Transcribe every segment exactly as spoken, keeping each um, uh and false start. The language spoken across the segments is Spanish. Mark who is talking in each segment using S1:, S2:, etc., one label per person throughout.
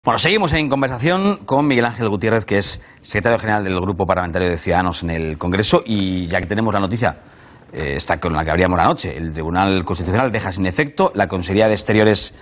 S1: Bueno, seguimos en conversación con Miguel Ángel Gutiérrez, que es secretario general del Grupo Parlamentario de Ciudadanos en el Congreso, y ya que tenemos la noticia, eh, esta con la que abríamos la noche, el Tribunal Constitucional deja sin efecto la Consejería de Exteriores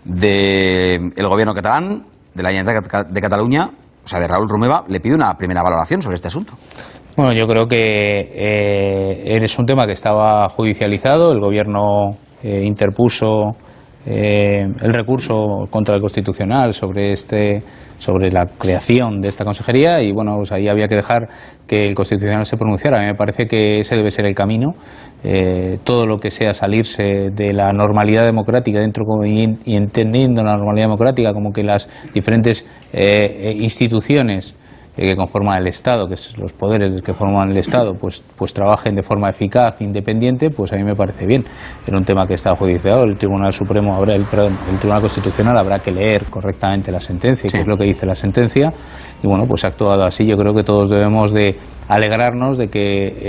S1: del Gobierno catalán, de la Generalitat de Cataluña, o sea, de Raúl Romeva, le pide una primera valoración sobre este asunto.
S2: Bueno, yo creo que eh, es un tema que estaba judicializado, el Gobierno eh, interpuso Eh, el recurso contra el Constitucional sobre este sobre la creación de esta consejería y bueno, pues ahí había que dejar que el Constitucional se pronunciara. A mí me parece que ese debe ser el camino. Eh, todo lo que sea salirse de la normalidad democrática dentro y, y entendiendo la normalidad democrática como que las diferentes eh, instituciones que conforman el Estado, que es los poderes que forman el Estado, pues, pues trabajen de forma eficaz, independiente, pues a mí me parece bien. Era un tema que estaba judiciado, el Tribunal Supremo, habrá, el, perdón, el Tribunal Constitucional habrá que leer correctamente la sentencia, sí. qué es lo que dice la sentencia, y bueno, pues ha actuado así. Yo creo que todos debemos de alegrarnos de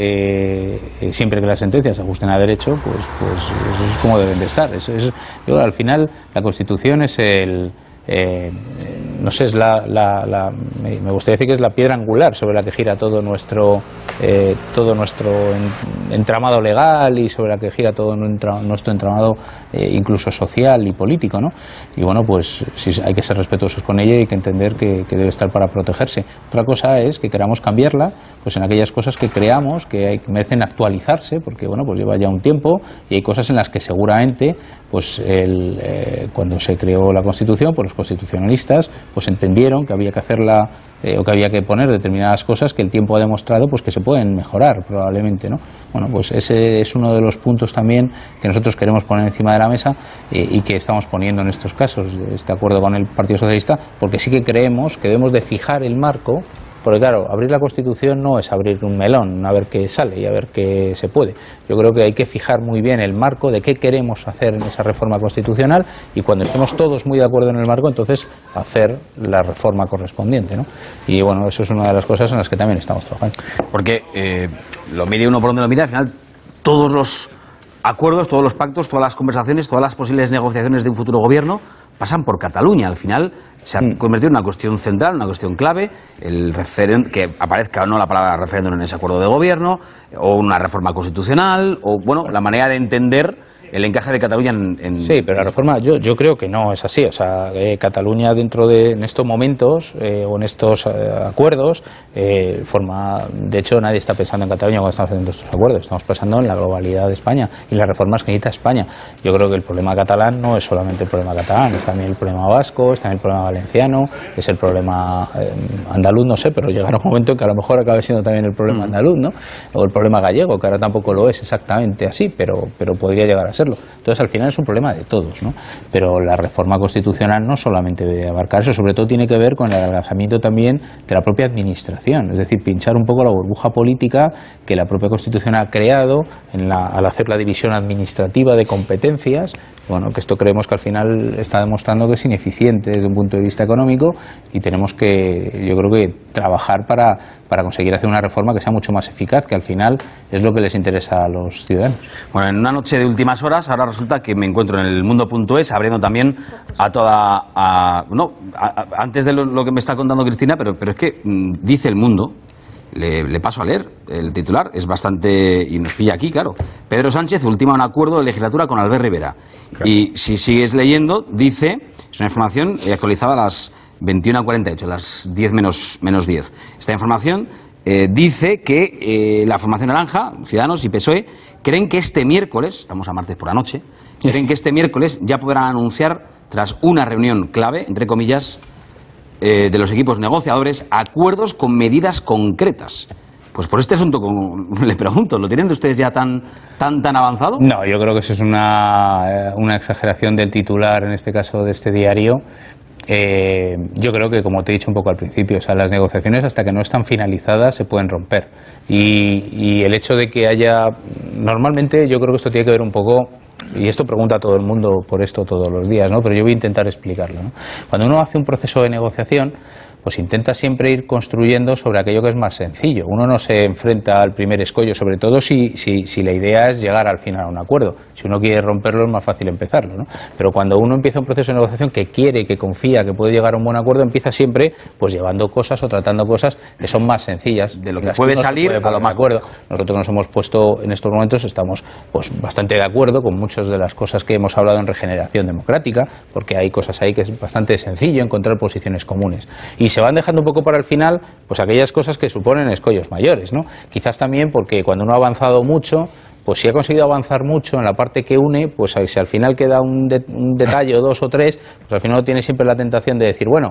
S2: que eh, siempre que las sentencias se ajusten a derecho, pues, pues eso es como deben de estar. Eso es, yo, al final, la Constitución es el... Eh, no sé, es la, la, la, me gustaría decir que es la piedra angular sobre la que gira todo nuestro eh, todo nuestro entramado legal y sobre la que gira todo nuestro entramado eh, incluso social y político, ¿no? Y bueno, pues sí, hay que ser respetuosos con ella y hay que entender que, que debe estar para protegerse. Otra cosa es que queramos cambiarla, pues en aquellas cosas que creamos que, hay, que merecen actualizarse, porque bueno, pues lleva ya un tiempo y hay cosas en las que seguramente, pues el, eh, cuando se creó la Constitución, pues los constitucionalistas pues entendieron que había que hacerla eh, o que había que poner determinadas cosas que el tiempo ha demostrado pues que se pueden mejorar probablemente, ¿no? Bueno, pues ese es uno de los puntos también que nosotros queremos poner encima de la mesa eh, y que estamos poniendo en estos casos, este acuerdo con el Partido Socialista, porque sí que creemos que debemos de fijar el marco. Porque claro, abrir la Constitución no es abrir un melón, a ver qué sale y a ver qué se puede. Yo creo que hay que fijar muy bien el marco de qué queremos hacer en esa reforma constitucional y cuando estemos todos muy de acuerdo en el marco, entonces hacer la reforma correspondiente, ¿no? Y bueno, eso es una de las cosas en las que también estamos trabajando.
S1: Porque eh, lo mire uno por donde lo mire, al final todos los acuerdos, todos los pactos, todas las conversaciones, todas las posibles negociaciones de un futuro gobierno pasan por Cataluña. Al final se ha convertido en una cuestión central, una cuestión clave, el referéndum, que aparezca o no la palabra referéndum en ese acuerdo de gobierno, o una reforma constitucional, o bueno, la manera de entender el encaje de Cataluña en... en...
S2: Sí, pero la reforma yo, yo creo que no es así. O sea, eh, Cataluña dentro de en estos momentos eh, o en estos eh, acuerdos eh, forma... De hecho, nadie está pensando en Cataluña cuando estamos haciendo estos acuerdos. Estamos pensando en la globalidad de España y las reformas que necesita España. Yo creo que el problema catalán no es solamente el problema catalán, es también el problema vasco, es también el problema valenciano, es el problema eh, andaluz, no sé, pero llegará un momento en que a lo mejor acabe siendo también el problema andaluz, ¿no? O el problema gallego, que ahora tampoco lo es exactamente así, pero, pero podría llegar a serlo. Entonces, al final es un problema de todos, ¿no? Pero la reforma constitucional no solamente debe abarcar eso, sobre todo tiene que ver con el adelgazamiento también de la propia administración, es decir, pinchar un poco la burbuja política que la propia Constitución ha creado en la, al hacer la división administrativa de competencias. Bueno, que esto creemos que al final está demostrando que es ineficiente desde un punto de vista económico y tenemos que, yo creo que, trabajar para, para conseguir hacer una reforma que sea mucho más eficaz, que al final es lo que les interesa a los ciudadanos.
S1: Bueno, en una noche de últimas horas, ahora resulta que me encuentro en el mundo punto es abriendo también a toda... A, no, a, a, antes de lo, lo que me está contando Cristina, pero, pero es que mmm, dice El Mundo... Le, le paso a leer el titular, es bastante... y nos pilla aquí, claro. Pedro Sánchez ultima un acuerdo de legislatura con Albert Rivera. Claro. Y si sigues leyendo, dice, es una información actualizada a las veintiuna cuarenta y ocho, a las diez menos diez. Esta información eh, dice que eh, la formación naranja, Ciudadanos y P S O E, creen que este miércoles, estamos a martes por la noche, creen que este miércoles ya podrán anunciar, tras una reunión clave, entre comillas, Eh, de los equipos negociadores, acuerdos con medidas concretas. Pues por este asunto, como le pregunto, ¿lo tienen ustedes ya tan tan tan avanzado?
S2: No, yo creo que eso es una, una exageración del titular, en este caso de este diario. Eh, yo creo que, como te he dicho un poco al principio, o sea, las negociaciones hasta que no están finalizadas se pueden romper. Y, y el hecho de que haya... Normalmente yo creo que esto tiene que ver un poco... Y esto pregunta a todo el mundo por esto todos los días, ¿no? Pero yo voy a intentar explicarlo, ¿no? Cuando uno hace un proceso de negociación, pues intenta siempre ir construyendo sobre aquello que es más sencillo. Uno no se enfrenta al primer escollo, sobre todo si, si, si la idea es llegar al final a un acuerdo. Si uno quiere romperlo es más fácil empezarlo, ¿no? Pero cuando uno empieza un proceso de negociación que quiere, que confía, que puede llegar a un buen acuerdo, empieza siempre pues llevando cosas o tratando cosas que son más sencillas.
S1: De lo que puede salir a lo más
S2: acuerdo. Nosotros nos hemos puesto en estos momentos, estamos pues bastante de acuerdo con muchas de las cosas que hemos hablado en regeneración democrática, porque hay cosas ahí que es bastante sencillo encontrar posiciones comunes. Y se van dejando un poco para el final pues aquellas cosas que suponen escollos mayores, ¿no? Quizás también porque cuando uno ha avanzado mucho, pues si ha conseguido avanzar mucho en la parte que une, pues si al final queda un, de, un detalle o dos o tres, pues al final uno tiene siempre la tentación de decir, bueno,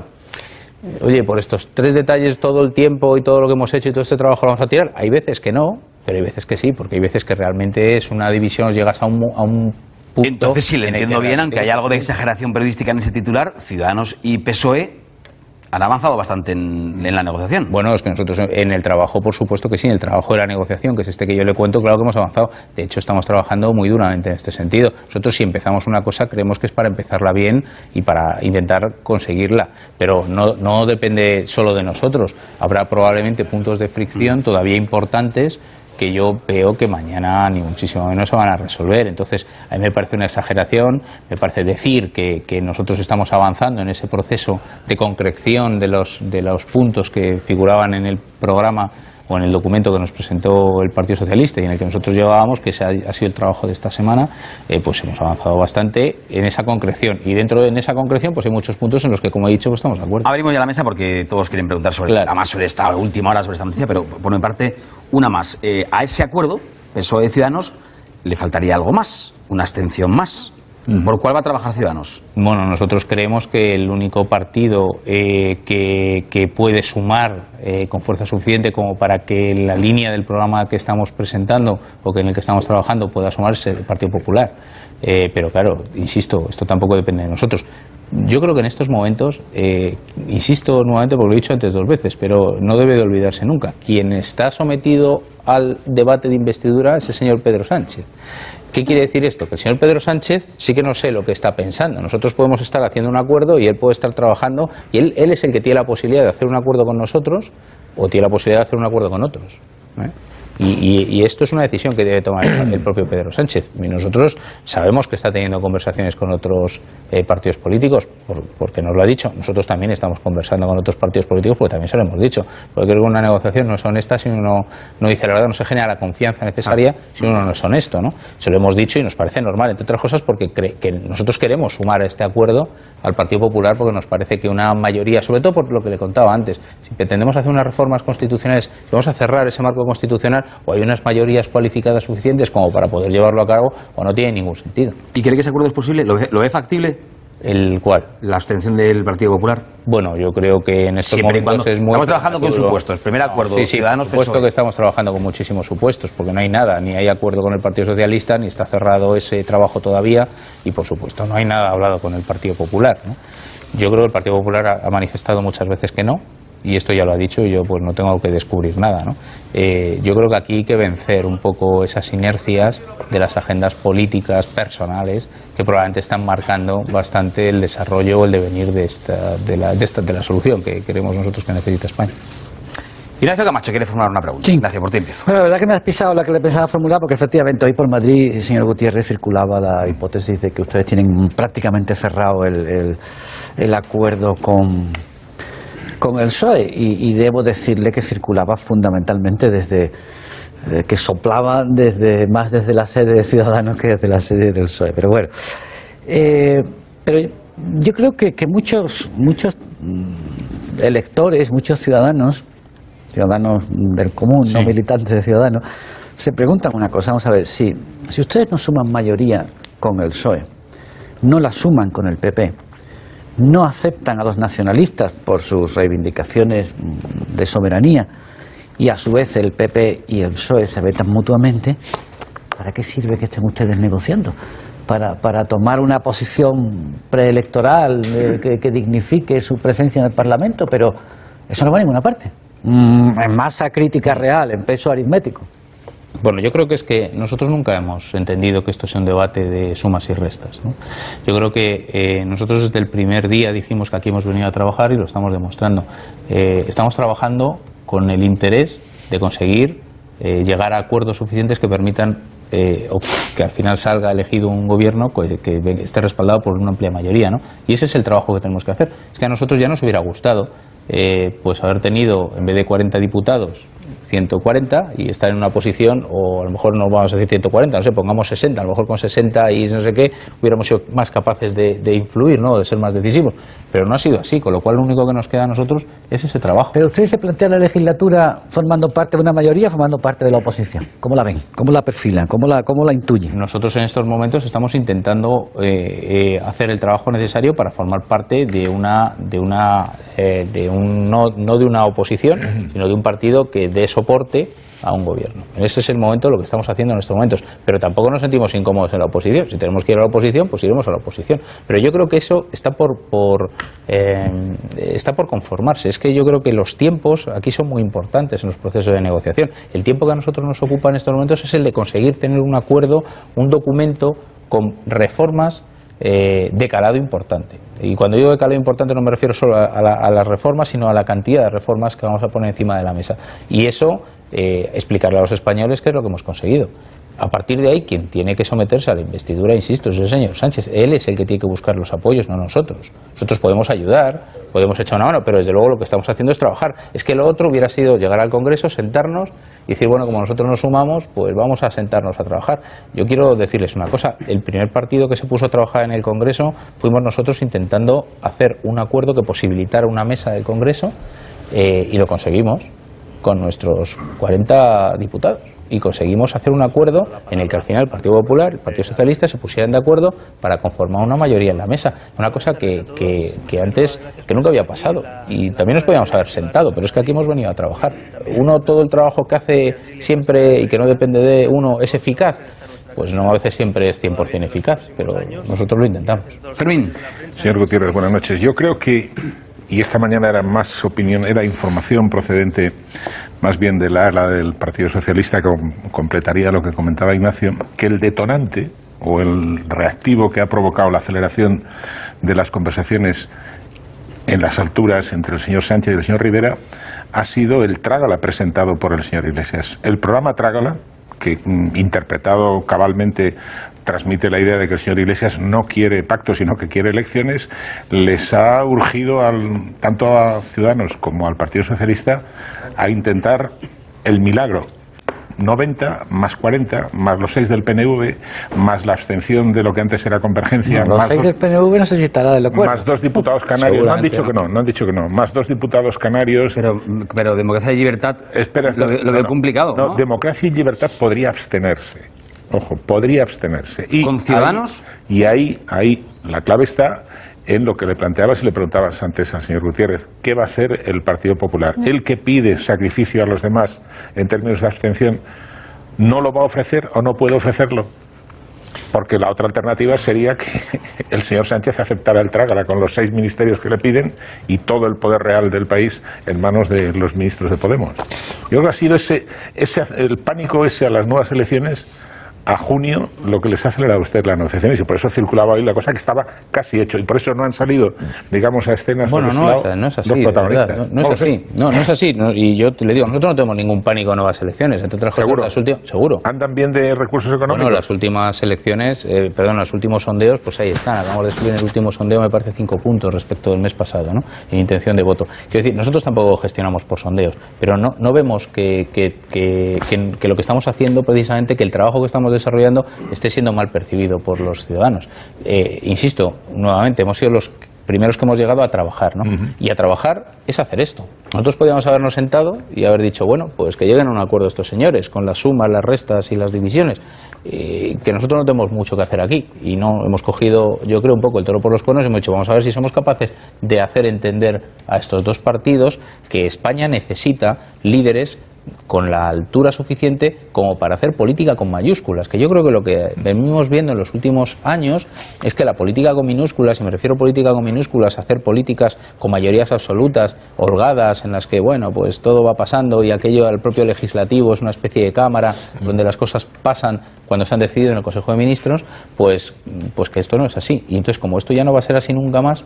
S2: oye, por estos tres detalles todo el tiempo y todo lo que hemos hecho y todo este trabajo lo vamos a tirar. Hay veces que no, pero hay veces que sí, porque hay veces que realmente es una división, llegas a un, a un punto.
S1: Entonces, si le entiendo bien, aunque hay algo de exageración periodística en ese titular, Ciudadanos y P S O E han avanzado bastante en, en la negociación.
S2: Bueno, es que nosotros en el trabajo, por supuesto que sí, en el trabajo de la negociación, que es este que yo le cuento, claro que hemos avanzado. De hecho, estamos trabajando muy duramente en este sentido. Nosotros, si empezamos una cosa, creemos que es para empezarla bien y para intentar conseguirla. Pero no, no depende solo de nosotros. Habrá probablemente puntos de fricción todavía importantes que yo veo que mañana ni muchísimo menos se van a resolver. Entonces, a mí me parece una exageración, me parece decir que, que nosotros estamos avanzando en ese proceso de concreción de los, de los puntos que figuraban en el programa o en el documento que nos presentó el Partido Socialista y en el que nosotros llevábamos, que ese ha, ha sido el trabajo de esta semana, eh, pues hemos avanzado bastante en esa concreción. Y dentro de en esa concreción pues hay muchos puntos en los que, como he dicho, pues estamos de acuerdo.
S1: Abrimos ya la mesa porque todos quieren preguntar sobre,
S2: claro.
S1: además sobre esta última hora, sobre esta noticia, pero por mi parte, una más. Eh, a ese acuerdo, P S O E y Ciudadanos, le faltaría algo más, una abstención más. ¿Por cuál va a trabajar Ciudadanos?
S2: Bueno, nosotros creemos que el único partido eh, que, que puede sumar eh, con fuerza suficiente como para que la línea del programa que estamos presentando o que en el que estamos trabajando pueda sumarse el Partido Popular. Eh, pero claro, insisto, esto tampoco depende de nosotros. Yo creo que en estos momentos, eh, insisto nuevamente porque lo he dicho antes dos veces, pero no debe de olvidarse nunca, quien está sometido al debate de investidura es el señor Pedro Sánchez. ¿Qué quiere decir esto? Que el señor Pedro Sánchez sí que no sé lo que está pensando. Nosotros podemos estar haciendo un acuerdo y él puede estar trabajando y él, él es el que tiene la posibilidad de hacer un acuerdo con nosotros o tiene la posibilidad de hacer un acuerdo con otros, ¿eh? Y, y, y esto es una decisión que debe tomar el, el propio Pedro Sánchez. Y nosotros sabemos que está teniendo conversaciones con otros eh, partidos políticos, por, porque nos lo ha dicho. Nosotros también estamos conversando con otros partidos políticos porque también se lo hemos dicho. Porque creo que una negociación no es honesta si uno no dice la verdad, no se genera la confianza necesaria si uno no es honesto, ¿no? Se lo hemos dicho y nos parece normal, entre otras cosas porque cre que nosotros queremos sumar a este acuerdo al Partido Popular porque nos parece que una mayoría, sobre todo por lo que le contaba antes, si pretendemos hacer unas reformas constitucionales, vamos a cerrar ese marco constitucional, o hay unas mayorías cualificadas suficientes como para poder llevarlo a cabo, o no tiene ningún sentido.
S1: ¿Y cree que ese acuerdo es posible? ¿Lo ve, lo ve factible?
S2: ¿El cuál?
S1: La abstención del Partido Popular.
S2: Bueno, yo creo que en estos
S1: Siempre
S2: momentos es muy...
S1: Estamos trabajando con supuestos. Primer acuerdo.
S2: No, sí, sí,
S1: Ciudadanos,
S2: por supuesto
S1: P S O E.
S2: que estamos trabajando con muchísimos supuestos, porque no hay nada, ni hay acuerdo con el Partido Socialista, ni está cerrado ese trabajo todavía, y por supuesto no hay nada hablado con el Partido Popular, ¿no? Yo creo que el Partido Popular ha, ha manifestado muchas veces que no, y esto ya lo ha dicho y yo pues no tengo que descubrir nada, ¿no? Eh, yo creo que aquí hay que vencer un poco esas inercias de las agendas políticas personales que probablemente están marcando bastante el desarrollo o el devenir de esta, de la, de esta, de la solución que creemos nosotros que necesita España.
S1: Ignacio Camacho quiere formular una pregunta.
S3: Sí.
S1: Gracias, por ti empiezo.
S3: Bueno, la verdad que me has pisado la que le pensaba formular, porque efectivamente hoy por Madrid, señor Gutiérrez, circulaba la hipótesis de que ustedes tienen prácticamente cerrado el, el, el acuerdo con, con el P S O E, y, y debo decirle que circulaba fundamentalmente desde, eh, que soplaba desde más desde la sede de Ciudadanos que desde la sede del P S O E. Pero bueno, eh, pero yo creo que, que muchos, muchos electores, muchos ciudadanos, ciudadanos del común, sí, no militantes de Ciudadanos, se preguntan una cosa. Vamos a ver, si, si ustedes no suman mayoría con el P S O E, no la suman con el P P, no aceptan a los nacionalistas por sus reivindicaciones de soberanía, y a su vez el P P y el P S O E se vetan mutuamente, ¿para qué sirve que estén ustedes negociando? Para, para tomar una posición preelectoral eh, que, que dignifique su presencia en el Parlamento, pero eso no va a ninguna parte. Mm, en masa crítica real, en peso aritmético.
S2: Bueno, yo creo que es que nosotros nunca hemos entendido que esto sea un debate de sumas y restas, ¿no? Yo creo que eh, nosotros desde el primer día dijimos que aquí hemos venido a trabajar y lo estamos demostrando. Eh, estamos trabajando con el interés de conseguir eh, llegar a acuerdos suficientes que permitan eh, o que al final salga elegido un gobierno que, que esté respaldado por una amplia mayoría, ¿no? Y ese es el trabajo que tenemos que hacer. Es que a nosotros ya nos hubiera gustado eh, pues haber tenido, en vez de cuarenta diputados, ciento cuarenta y estar en una posición, o a lo mejor no vamos a decir ciento cuarenta, no sé, pongamos sesenta, a lo mejor con sesenta y no sé qué hubiéramos sido más capaces de, de influir, ¿no?, de ser más decisivos, pero no ha sido así, con lo cual lo único que nos queda a nosotros es ese trabajo.
S3: Pero usted se plantea la legislatura formando parte de una mayoría, formando parte de la oposición. ¿Cómo la ven? ¿Cómo la perfilan? ¿Cómo la, cómo la intuyen?
S2: Nosotros en estos momentos estamos intentando eh, eh, hacer el trabajo necesario para formar parte de una, de una, eh, de un no, no de una oposición, sino de un partido que dé soporte a un gobierno. Ese es el momento, lo que estamos haciendo en estos momentos, pero tampoco nos sentimos incómodos en la oposición. Si tenemos que ir a la oposición, pues iremos a la oposición. Pero yo creo que eso está por, por eh, está por conformarse. Es que yo creo que los tiempos aquí son muy importantes en los procesos de negociación. El tiempo que a nosotros nos ocupa en estos momentos es el de conseguir tener un acuerdo, un documento con reformas Eh, de calado importante. Y cuando digo de calado importante no me refiero solo a, a, la, a las reformas, sino a la cantidad de reformas que vamos a poner encima de la mesa. Y eso, eh, explicarle a los españoles qué es lo que hemos conseguido. A partir de ahí, quien tiene que someterse a la investidura, insisto, es el señor Sánchez. Él es el que tiene que buscar los apoyos, no nosotros. Nosotros podemos ayudar, podemos echar una mano, pero desde luego lo que estamos haciendo es trabajar. Es que lo otro hubiera sido llegar al Congreso, sentarnos y decir, bueno, como nosotros nos sumamos, pues vamos a sentarnos a trabajar. Yo quiero decirles una cosa, el primer partido que se puso a trabajar en el Congreso fuimos nosotros intentando hacer un acuerdo que posibilitara una mesa del Congreso eh, y lo conseguimos con nuestros cuarenta diputados. Y conseguimos hacer un acuerdo en el que al final el Partido Popular y el Partido Socialista se pusieran de acuerdo para conformar una mayoría en la mesa. Una cosa que, que, que antes, que nunca había pasado. Y también nos podíamos haber sentado, pero es que aquí hemos venido a trabajar. Uno, todo el trabajo que hace siempre y que no depende de uno es eficaz. Pues no, a veces siempre es cien por cien eficaz, pero nosotros lo intentamos.
S1: Fermín.
S4: Señor Gutiérrez, buenas noches. Yo creo que, y esta mañana era más opinión, era información procedente más bien de la ala del Partido Socialista, que completaría lo que comentaba Ignacio, que el detonante o el reactivo que ha provocado la aceleración de las conversaciones en las alturas entre el señor Sánchez y el señor Rivera ha sido el trágala presentado por el señor Iglesias. El programa Trágala, que interpretado cabalmente transmite la idea de que el señor Iglesias no quiere pacto, sino que quiere elecciones, les ha urgido al, tanto a Ciudadanos como al Partido Socialista a intentar el milagro. noventa más cuarenta, más los seis del P N V, más la abstención de lo que antes era Convergencia.
S3: No, los
S4: más
S3: seis
S4: dos,
S3: del P N V no se citará del acuerdo.
S4: Más dos diputados canarios. No han dicho que no, no han dicho que no. Más dos diputados canarios.
S1: Pero, pero democracia y libertad
S4: Espera,
S1: lo, lo veo
S4: no,
S1: complicado, ¿no?
S4: No, democracia y libertad podría abstenerse. Ojo, podría abstenerse. Y
S1: ¿con Ciudadanos?
S4: Ahí, y ahí, ahí la clave está en lo que le planteabas y le preguntabas antes al señor Gutiérrez. ¿Qué va a hacer el Partido Popular? El que pide sacrificio a los demás en términos de abstención, ¿no lo va a ofrecer o no puede ofrecerlo? Porque la otra alternativa sería que el señor Sánchez aceptara el trágala con los seis ministerios que le piden y todo el poder real del país en manos de los ministros de Podemos. Yo creo que ha sido ese, ese el pánico ese a las nuevas elecciones a junio lo que les ha acelerado a usted las negociaciones, y por eso circulaba hoy la cosa que estaba casi hecho, y por eso no han salido, digamos, a escenas.
S2: Bueno, no, lado, no es así, no, no es así, no, no es así, no, y yo te le digo, nosotros no tenemos ningún pánico en nuevas elecciones, entre otras cosas, las últimas, seguro.
S4: ¿Andan bien de recursos económicos?
S2: Bueno, las últimas elecciones, eh, perdón, los últimos sondeos, pues ahí están, acabamos de subir en el último sondeo, me parece cinco puntos respecto del mes pasado, ¿no?, en intención de voto. Quiero decir, nosotros tampoco gestionamos por sondeos, pero no, no vemos que, que, que, que, que lo que estamos haciendo, precisamente, que el trabajo que estamos desarrollando esté siendo mal percibido por los ciudadanos. Eh, insisto, nuevamente, hemos sido los primeros que hemos llegado a trabajar, ¿no? Uh-huh. Y a trabajar es hacer esto. Nosotros podíamos habernos sentado y haber dicho, bueno, pues que lleguen a un acuerdo estos señores, con las sumas, las restas y las divisiones, eh, que nosotros no tenemos mucho que hacer aquí. Y no hemos cogido, yo creo, un poco el toro por los cuernos y hemos dicho, vamos a ver si somos capaces de hacer entender a estos dos partidos que España necesita líderes con la altura suficiente como para hacer política con mayúsculas, que yo creo que lo que venimos viendo en los últimos años es que la política con minúsculas, y me refiero a política con minúsculas, hacer políticas con mayorías absolutas, holgadas, en las que, bueno, pues todo va pasando y aquello al propio legislativo es una especie de cámara donde las cosas pasan cuando se han decidido en el Consejo de Ministros, pues, pues que esto no es así. Y entonces, como esto ya no va a ser así nunca más,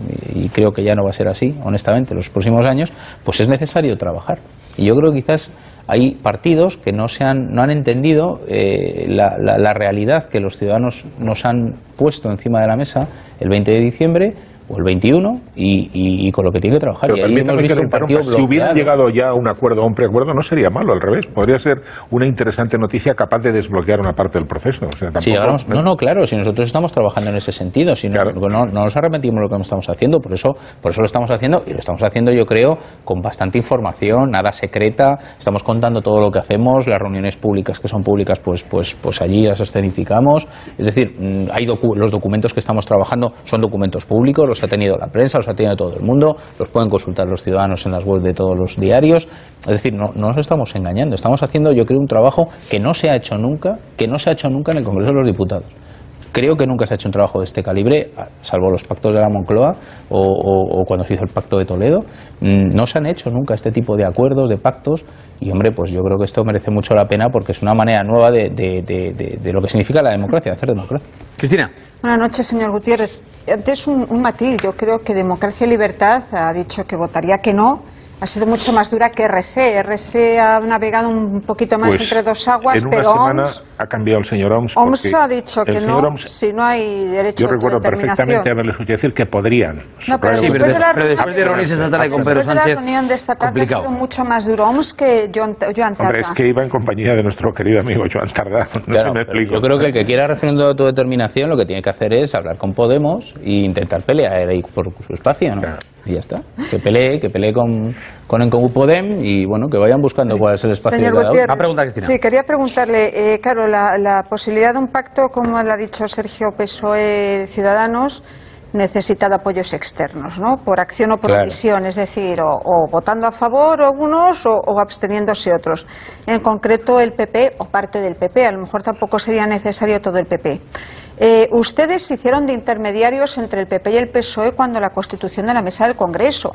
S2: y creo que ya no va a ser así, honestamente, en los próximos años, pues es necesario trabajar. Y yo creo que quizás hay partidos que no se han, no han entendido eh, la, la, la realidad que los ciudadanos nos han puesto encima de la mesa el veinte de diciembre o el veintiuno y, y, y con lo que tiene que trabajar.
S4: Pero
S2: y ahí hemos visto un partido
S4: si hubieran llegado ya a un acuerdo, a un preacuerdo, no sería malo, al revés. Podría ser una interesante noticia capaz de desbloquear una parte del proceso. O sea, tampoco,
S2: sí, llegamos, no, no, claro, si nosotros estamos trabajando en ese sentido, si no, claro. no, no nos arrepentimos de lo que estamos haciendo, por eso, por eso lo estamos haciendo y lo estamos haciendo, yo creo, con bastante información, nada secreta, estamos contando todo lo que hacemos, las reuniones públicas que son públicas, pues, pues, pues allí las escenificamos. Es decir, hay docu los documentos que estamos trabajando son documentos públicos, los ha tenido la prensa, los ha tenido todo el mundo, los pueden consultar los ciudadanos en las webs de todos los diarios. Es decir, no, no nos estamos engañando, estamos haciendo, yo creo, un trabajo que no se ha hecho nunca, que no se ha hecho nunca en el Congreso de los Diputados. Creo que nunca se ha hecho un trabajo de este calibre, salvo los pactos de la Moncloa o, o, o cuando se hizo el pacto de Toledo. No se han hecho nunca este tipo de acuerdos, de pactos, y hombre, pues yo creo que esto merece mucho la pena porque es una manera nueva de, de, de, de, de lo que significa la democracia, de hacer democracia.
S1: Cristina.
S5: Buenas noches, señor Gutiérrez. Antes un, un matiz, yo creo que Democracia y Libertad ha dicho que votaría que no, ha sido mucho más dura que R C. R C ha navegado un poquito más pues entre dos aguas,
S4: en una
S5: pero
S4: semana
S5: OMS,
S4: ha cambiado el señor OMS.
S5: OMS ha dicho que no,
S4: OMS,
S5: si no hay derecho
S4: yo
S5: a
S4: recuerdo perfectamente haberle escuchado decir que podrían.
S5: No, pero,
S1: sí,
S5: después,
S1: pero,
S5: de la,
S1: pero después de reunirse esta tarde con Pedro Sánchez,
S5: de la reunión de esta tarde complicado. Ha sido mucho más duro OMS que Joan, Joan Tardá.
S4: Hombre, es que iba en compañía de nuestro querido amigo Joan Tardá. No
S2: claro,
S4: se me explico.
S2: Yo creo que el que quiera referéndum de autodeterminación lo que tiene que hacer es hablar con Podemos e intentar pelear ahí por su espacio, ¿no? Claro. Y ya está. Que pelee, que pelee con, con el Podem y bueno, que vayan buscando cuál es el espacio
S5: Señor
S2: de cada uno.
S5: Gutiérrez,
S1: Una pregunta, Cristina.
S5: Sí, quería preguntarle, eh, claro, la, la posibilidad de un pacto, como le ha dicho Sergio, P S O E Ciudadanos, necesita de apoyos externos, ¿no? Por acción o por
S2: claro.
S5: omisión, es decir, o, o votando a favor algunos o, o absteniéndose otros. En concreto el P P o parte del P P, a lo mejor tampoco sería necesario todo el P P. Eh, ustedes se hicieron de intermediarios entre el P P y el P S O E cuando la constitución de la mesa del Congreso.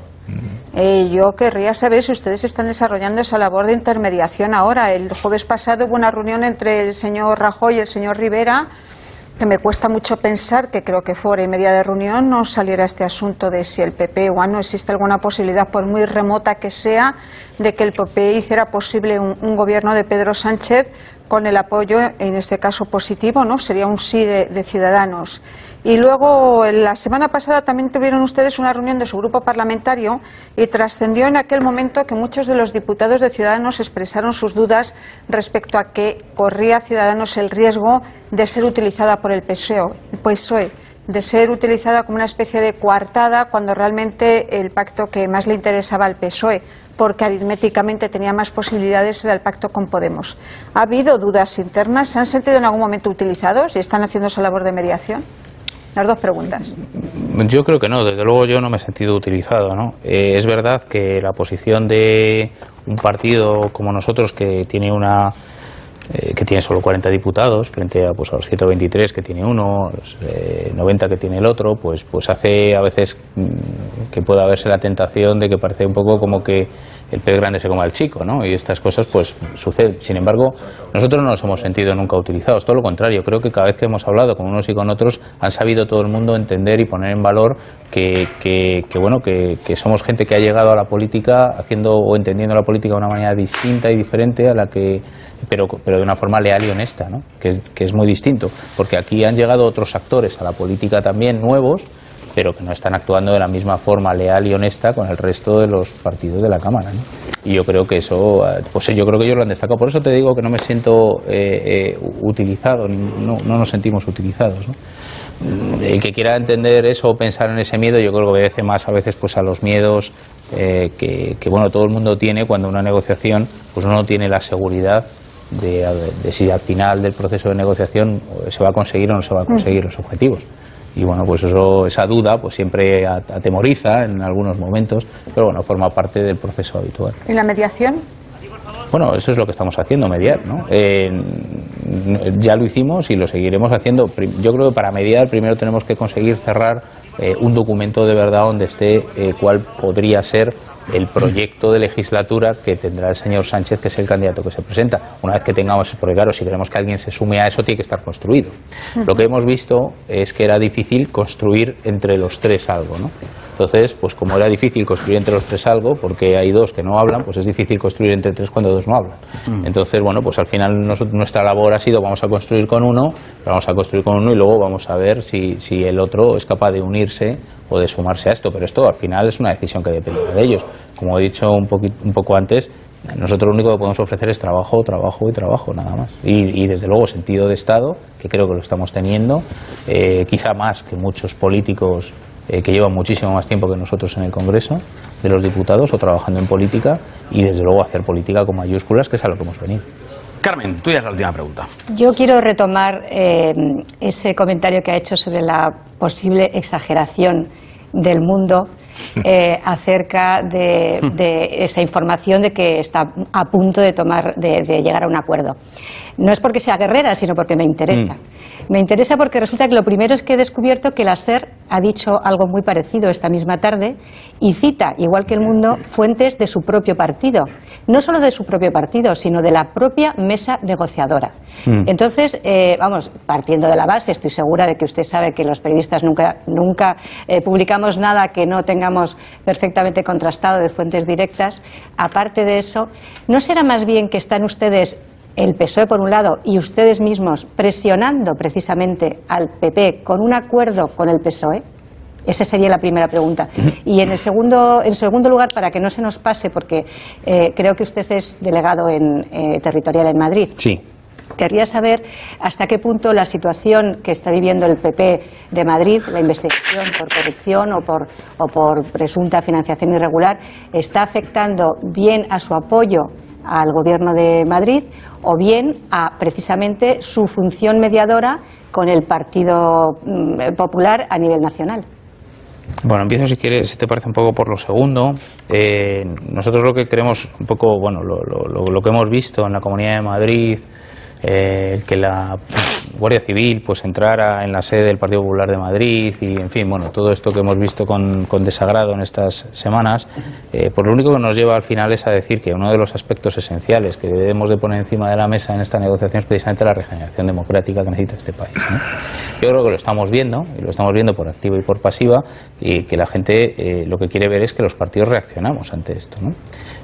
S5: Eh, yo querría saber si ustedes están desarrollando esa labor de intermediación ahora. El jueves pasado hubo una reunión entre el señor Rajoy y el señor Rivera, que me cuesta mucho pensar que creo que fuera y media de reunión no saliera este asunto de si el P P o no existe alguna posibilidad, por muy remota que sea, de que el P P hiciera posible un, un gobierno de Pedro Sánchez con el apoyo, en este caso positivo, ¿no? Sería un sí de, de Ciudadanos. Y luego, la semana pasada también tuvieron ustedes una reunión de su grupo parlamentario y trascendió en aquel momento que muchos de los diputados de Ciudadanos expresaron sus dudas respecto a que corría Ciudadanos el riesgo de ser utilizada por el P S O E, de ser utilizada como una especie de coartada cuando realmente el pacto que más le interesaba al P S O E, porque aritméticamente tenía más posibilidades, era el pacto con Podemos. ¿Ha habido dudas internas? ¿Se han sentido en algún momento utilizados y están haciendo esa labor de mediación? Las dos preguntas.
S2: Yo creo que no, desde luego yo no me he sentido utilizado, ¿no? Eh, es verdad que la posición de un partido como nosotros que tiene una eh, que tiene solo cuarenta diputados frente a, pues, a los ciento veintitrés que tiene uno, a los eh, noventa que tiene el otro, pues, pues hace a veces mmm, que pueda haberse la tentación de que parece un poco como que el pez grande se coma al chico, ¿no? Y estas cosas pues suceden. Sin embargo, nosotros no nos hemos sentido nunca utilizados, todo lo contrario. Creo que cada vez que hemos hablado con unos y con otros han sabido todo el mundo entender y poner en valor que, que, que bueno, que, que somos gente que ha llegado a la política haciendo o entendiendo la política de una manera distinta y diferente a la que, pero, pero de una forma leal y honesta, ¿no? Que es, que es muy distinto, porque aquí han llegado otros actores a la política también nuevos, pero que no están actuando de la misma forma leal y honesta con el resto de los partidos de la Cámara, ¿no? Y yo creo que eso, pues yo creo que ellos lo han destacado. Por eso te digo que no me siento eh, eh, utilizado, no, no nos sentimos utilizados, ¿no? El que quiera entender eso o pensar en ese miedo, yo creo que obedece más a veces pues a los miedos eh, que, que bueno todo el mundo tiene cuando una negociación pues uno no tiene la seguridad de, de, de si al final del proceso de negociación se va a conseguir o no se va a conseguir los objetivos. Y bueno, pues eso, esa duda pues siempre atemoriza en algunos momentos, pero bueno, forma parte del proceso habitual.
S5: ¿Y la mediación?
S2: Bueno, eso es lo que estamos haciendo, mediar, ¿no? Eh, ya lo hicimos y lo seguiremos haciendo. Yo creo que para mediar primero tenemos que conseguir cerrar eh, un documento de verdad donde esté eh, cuál podría ser el proyecto de legislatura que tendrá el señor Sánchez, que es el candidato que se presenta. Una vez que tengamos, porque claro, si queremos que alguien se sume a eso, tiene que estar construido. Uh-huh. Lo que hemos visto es que era difícil construir entre los tres algo, ¿no? Entonces, pues como era difícil construir entre los tres algo, porque hay dos que no hablan, pues es difícil construir entre tres cuando dos no hablan. Uh-huh. Entonces, bueno, pues al final nosotros, nuestra labor ha sido, vamos a construir con uno, vamos a construir con uno y luego vamos a ver si, si el otro es capaz de unirse o de sumarse a esto, pero esto al final es una decisión que depende de ellos. Como he dicho un, poquito, un poco antes, nosotros lo único que podemos ofrecer es trabajo, trabajo y trabajo, nada más. Y, y desde luego sentido de Estado, que creo que lo estamos teniendo, eh, quizá más que muchos políticos eh, que llevan muchísimo más tiempo que nosotros en el Congreso, de los diputados o trabajando en política, y desde luego hacer política con mayúsculas, que es a lo que hemos venido.
S1: Carmen, tuya es la última pregunta.
S6: Yo quiero retomar eh, ese comentario que ha hecho sobre la posible exageración del mundo eh, acerca de, de esa información de que está a punto de tomar, de, de llegar a un acuerdo. No es porque sea guerrera, sino porque me interesa. Mm. Me interesa porque resulta que lo primero es que he descubierto que la SER ha dicho algo muy parecido esta misma tarde y cita, igual que El Mundo, fuentes de su propio partido. No solo de su propio partido, sino de la propia mesa negociadora. Mm. Entonces, eh, vamos, partiendo de la base, estoy segura de que usted sabe que los periodistas nunca, nunca eh, publicamos nada que no tengamos perfectamente contrastado de fuentes directas. Aparte de eso, ¿no será más bien que están ustedes, el P S O E por un lado y ustedes mismos, presionando precisamente al P P con un acuerdo con el P S O E? Esa sería la primera pregunta. Y en el segundo, en segundo lugar, para que no se nos pase, porque eh, creo que usted es delegado en, eh, territorial en Madrid.
S2: Sí.
S6: Querría saber hasta qué punto la situación que está viviendo el P P de Madrid, la investigación por corrupción o por, o por presunta financiación irregular, está afectando bien a su apoyo al Gobierno de Madrid o bien a precisamente su función mediadora con el Partido Popular a nivel nacional.
S2: Bueno, empiezo si quieres, si te parece un poco por lo segundo. Eh, nosotros lo que queremos un poco, bueno, lo, lo, lo que hemos visto en la Comunidad de Madrid, eh, que la Guardia Civil pues entrara en la sede del Partido Popular de Madrid y, en fin, bueno, todo esto que hemos visto con, con desagrado en estas semanas, eh, pues lo único que nos lleva al final es a decir que uno de los aspectos esenciales que debemos de poner encima de la mesa en esta negociación es precisamente la regeneración democrática que necesita este país, ¿no? Yo creo que lo estamos viendo, y lo estamos viendo por activa y por pasiva, y que la gente eh, lo que quiere ver es que los partidos reaccionamos ante esto, ¿no?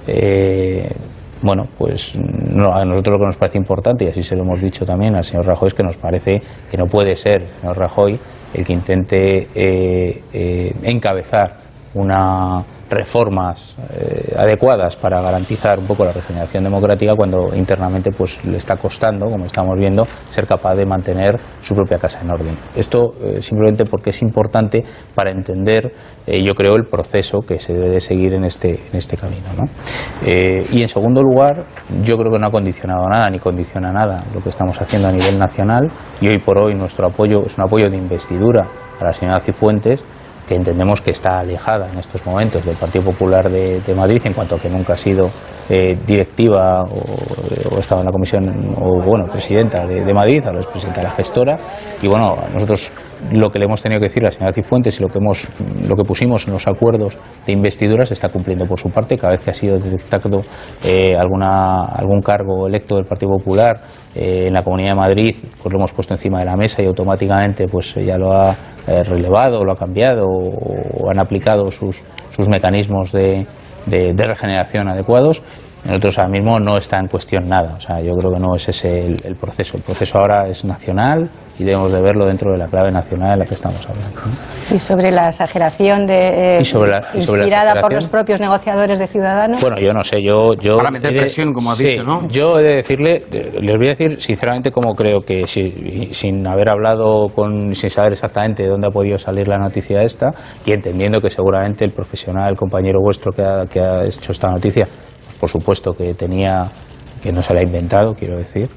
S2: Eh, Bueno, pues no, a nosotros lo que nos parece importante, y así se lo hemos dicho también al señor Rajoy, es que nos parece que no puede ser el señor Rajoy el que intente eh, eh, encabezar una reformas eh, adecuadas para garantizar un poco la regeneración democrática cuando internamente pues le está costando, como estamos viendo, ser capaz de mantener su propia casa en orden. Esto eh, simplemente porque es importante para entender, eh, yo creo, el proceso que se debe de seguir en este, en este camino, ¿no? Eh, y en segundo lugar, yo creo que no ha condicionado nada ni condiciona nada lo que estamos haciendo a nivel nacional, y hoy por hoy nuestro apoyo es un apoyo de investidura a la señora Cifuentes, que entendemos que está alejada en estos momentos del Partido Popular de, de Madrid, en cuanto a que nunca ha sido eh, directiva o, o estaba en la comisión, o bueno, presidenta de, de Madrid, ahora es presidenta de la gestora, y bueno, nosotros lo que le hemos tenido que decir a la señora Cifuentes y lo que hemos, lo que pusimos en los acuerdos de investidura se está cumpliendo por su parte. Cada vez que ha sido detectado eh, alguna, algún cargo electo del Partido Popular eh, en la Comunidad de Madrid, pues lo hemos puesto encima de la mesa y automáticamente pues ya lo ha eh, relevado, lo ha cambiado o, o han aplicado sus, sus mecanismos de, de, de regeneración adecuados. Nosotros ahora mismo no está en cuestión nada, o sea, yo creo que no es ese el, el proceso. El proceso ahora es nacional y debemos de verlo dentro de la clave nacional en la que estamos hablando, ¿no?
S6: Y sobre la exageración de, eh,
S2: ¿Y sobre la, y sobre
S6: inspirada
S2: la
S6: por los propios negociadores de Ciudadanos.
S2: Bueno, yo no sé, yo... yo
S1: Para meter de, presión, como has
S2: sí,
S1: dicho, ¿no?
S2: Yo he de decirle, les voy a decir sinceramente cómo creo que, si, sin haber hablado, con, sin saber exactamente de dónde ha podido salir la noticia esta, y entendiendo que seguramente el profesional, el compañero vuestro que ha, que ha hecho esta noticia, por supuesto que tenía, que no se la ha inventado, quiero decir.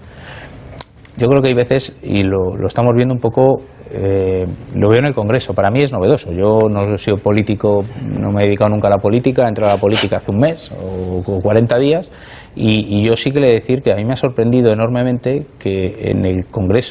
S2: Yo creo que hay veces, y lo, lo estamos viendo un poco, eh, lo veo en el Congreso, para mí es novedoso. Yo no he sido político, no me he dedicado nunca a la política, he entrado a la política hace un mes o, o cuarenta días, y, y yo sí que le he de decir que a mí me ha sorprendido enormemente que en el Congreso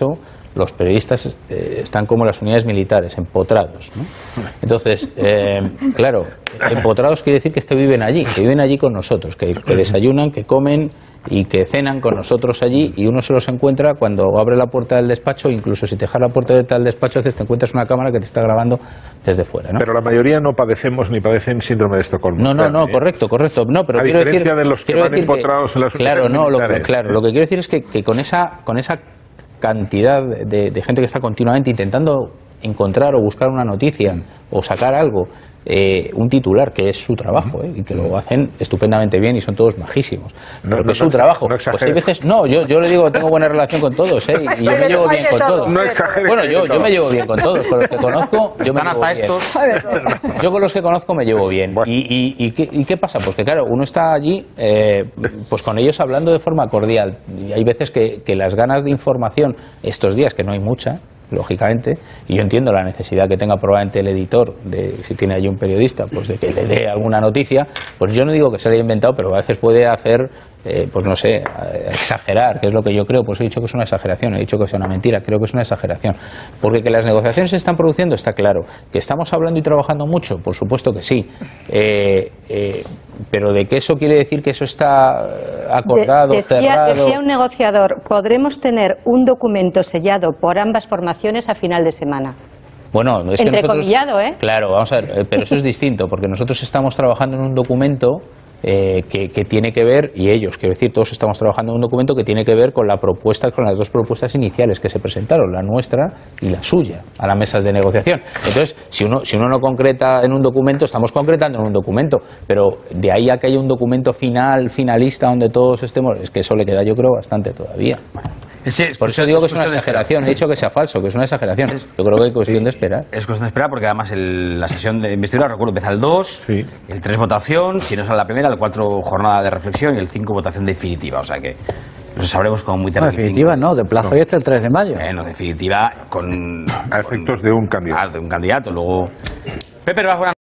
S2: los periodistas eh, están como las unidades militares, empotrados, ¿no? Entonces, eh, claro, empotrados quiere decir que es que viven allí, que viven allí con nosotros, que, que desayunan, que comen y que cenan con nosotros allí, y uno se los encuentra cuando abre la puerta del despacho, incluso si te dejas la puerta del despacho, te encuentras una cámara que te está grabando desde fuera, ¿no?
S4: Pero la mayoría no padecemos ni padecen síndrome de Estocolmo.
S2: No, no, no,
S4: ¿eh?
S2: correcto, correcto. No, pero
S4: a
S2: quiero
S4: diferencia
S2: decir,
S4: de los que
S2: quiero
S4: van
S2: decir
S4: empotrados en las
S2: claro,
S4: unidades
S2: no, lo que,
S4: militares.
S2: claro, lo que quiero decir es que, que con esa, con esa cantidad de, de gente que está continuamente intentando encontrar o buscar una noticia o sacar algo, eh, un titular, que es su trabajo, eh, y que lo hacen estupendamente bien y son todos majísimos,
S4: No,
S2: pero que
S4: no,
S2: es su
S4: no,
S2: trabajo.
S4: no
S2: Pues hay
S4: exageres.
S2: veces, no, yo, yo le digo que tengo buena relación con todos, eh, y yo me llevo bien con todos.
S4: No exageres.
S2: Bueno, yo, yo me llevo bien con todos, con los que conozco, yo me
S1: Están
S2: llevo
S1: hasta
S2: bien.
S1: estos.
S2: Yo con los que conozco me llevo bien.
S4: Bueno.
S2: ¿Y, y, y, qué, ¿Y qué pasa? Pues que claro, uno está allí eh, pues con ellos hablando de forma cordial. Y hay veces que, que las ganas de información, estos días, que no hay mucha, lógicamente, y yo entiendo la necesidad que tenga probablemente el editor, de si tiene allí un periodista, pues de que le dé alguna noticia, pues yo no digo que se haya inventado, pero a veces puede hacer, eh, pues no sé, exagerar, que es lo que yo creo. Pues he dicho que es una exageración, he dicho que es una mentira, creo que es una exageración, porque que las negociaciones se están produciendo está claro, que estamos hablando y trabajando mucho, por supuesto que sí, eh, eh, pero de que eso quiere decir que eso está acordado,
S6: De- decía,
S2: cerrado.
S6: decía un negociador, podremos tener un documento sellado por ambas formaciones a final de semana.
S2: Bueno, es que nosotros-
S6: Entrecomillado, ¿eh?
S2: Claro, vamos a ver, eh, pero eso es distinto, porque nosotros estamos trabajando en un documento eh, que, que tiene que ver, y ellos, quiero decir, todos estamos trabajando en un documento que tiene que ver con la propuesta, con las dos propuestas iniciales que se presentaron, la nuestra y la suya, a las mesas de negociación. Entonces, si uno, si uno no concreta en un documento, estamos concretando en un documento, pero de ahí a que haya un documento final, finalista, donde todos estemos, es que eso le queda, yo creo, bastante todavía.
S1: Sí, es
S2: Por eso
S1: cuestión-
S2: digo que es una
S1: cuestión de esperar.
S2: exageración, he dicho que sea falso, que es una exageración. Yo creo que hay cuestión de esperar.
S1: Es cuestión de esperar porque además el- la sesión de investidura, recuerdo, empieza el dos,
S4: Sí.
S1: el tres votación, si no sale la primera, el cuatro jornada de reflexión y el cinco votación definitiva. O sea que lo sabremos como muy
S3: No,
S1: tarde.
S3: definitiva no, de plazo y hasta el tres de mayo.
S1: Bueno, definitiva con...
S4: A efectos de un candidato.
S1: Ah, de un candidato. Luego... Pepe, vas buenas